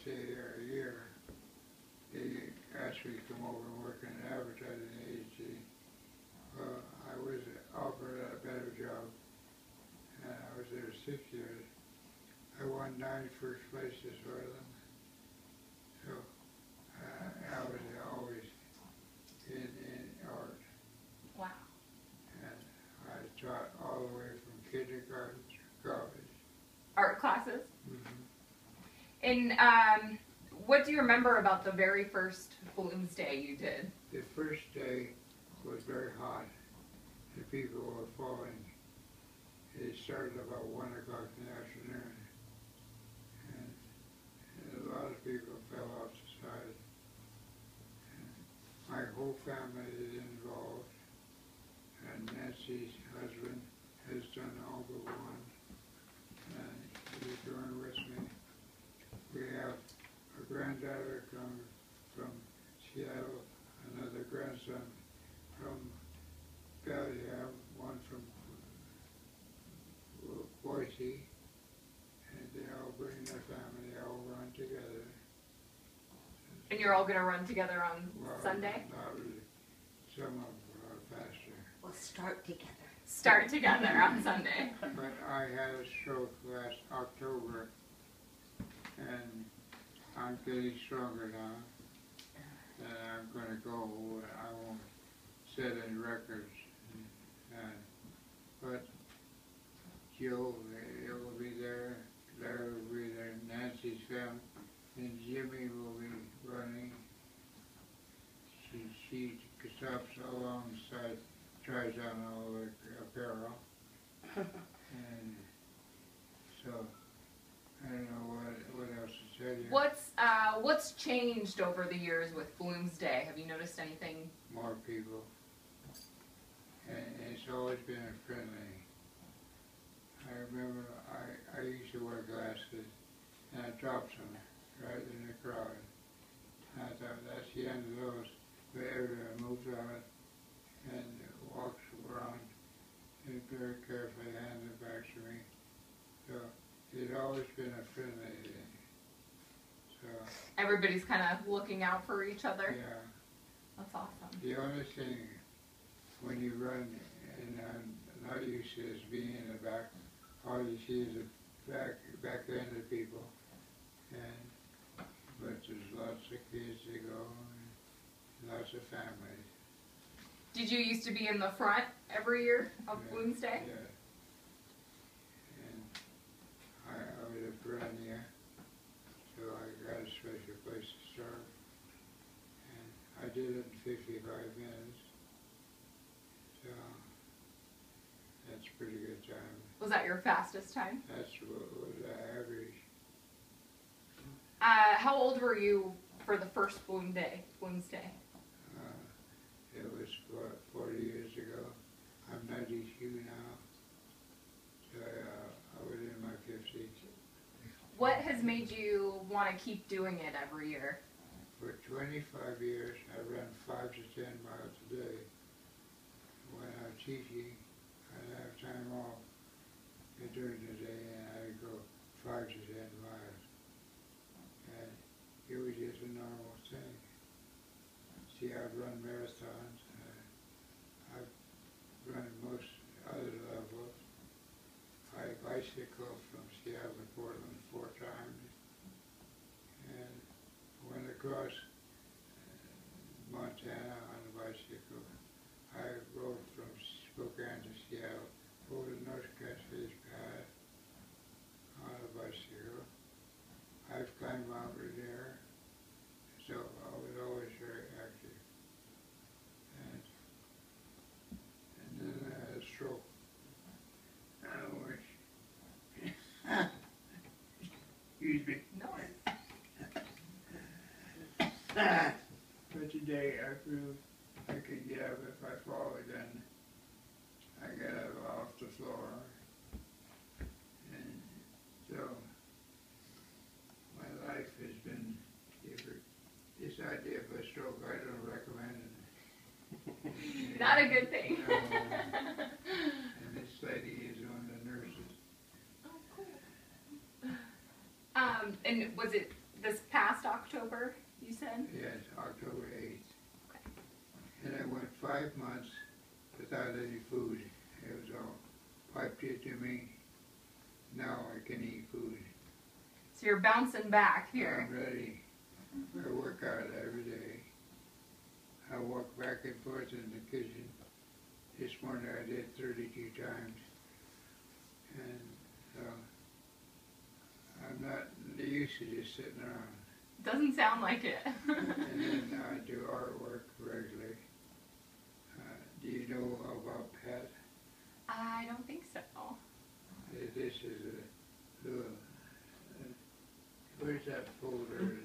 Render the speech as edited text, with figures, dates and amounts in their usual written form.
stay there a year. They asked me to come over and work in an advertising agency. Well, I was offered a better job, and I was there 6 years. I won 9 first places for them. So I was always in art. Wow. And I taught all the way from kindergarten to college. Art classes? Mm-hmm. And what do you remember about the very first Bloomsday you did? The first day was very hot, and people were falling. It started about 1 o'clock in the afternoon, and a lot of people fell off the side. And my whole family is involved, and Nancy's husband has done all but one, and he's going with me. We have a granddaughter come from Seattle, another grandson from Belgium, one from Boise, and they all bring their family, they all run together. And you're all going to run together on Well, Sunday? not really. Some of them are faster. We'll start together. Start together on Sunday. But I had a stroke last October, and I'm getting stronger now. And I'm going to go, I won't set any records. But Jill will be there, Larry will be there, Nancy's family, and Jimmy will be running. She stops alongside, tries on all the apparel. And so, I don't know what else to tell you. What's changed over the years with Bloomsday? Have you noticed anything? More people. And it's always been friendly. I remember I used to wear glasses, and I dropped them right in the crowd. And I thought, that's the end of those. But everyone moved on and walks around and very carefully handed it back to me. So it's always been a friendly thing. So Everybody's kind of looking out for each other? yeah. That's awesome. The only thing when you run, and I'm not used to this being in the back, all you see is the back end of people, but there's lots of kids that go, and lots of families. Did you used to be in the front every year of Bloomsday? Yeah. And I was a Perennial, so I got a special place to start. And I did it in 55 minutes, so that's a pretty good time. Was that your fastest time? That's what was the average. How old were you for the first Bloomsday? It was 40 years ago. I'm 92 now, so I was in my 50s. What has made you want to keep doing it every year? For 25 years, I ran 5 to 10 miles a day. When I was teaching, I'd have time off during the day, and I'd go 5 to 10 miles. And it was just a normal thing. See, I've run marathons. I've run most other levels. I bicycled from Seattle to Portland 4 times. And went across Montana on a bicycle. I rode from Spokane to Seattle, over the North Cascades Pass on a bicycle. I've climbed Mount Rainier, so I was always very active. And then I had a stroke. Excuse me. No. But today I proved I could get up if I fall again. I got up off the floor. And so my life has been different. This idea of a stroke, I don't recommend it. Not a good thing. No. And this lady is one of the nurses. Oh, cool. And This past October, you said? Yes, October 8th. Okay. And I went 5 months without any food. It was all piped into me. Now I can eat food. So you're bouncing back here. I'm ready. I work out every day. I walk back and forth in the kitchen. This morning I did 32 times. And so I'm not used to just sitting around. Doesn't sound like it. And then I do artwork regularly. Do you know about Pat? I don't think so. This is a little, where's that folder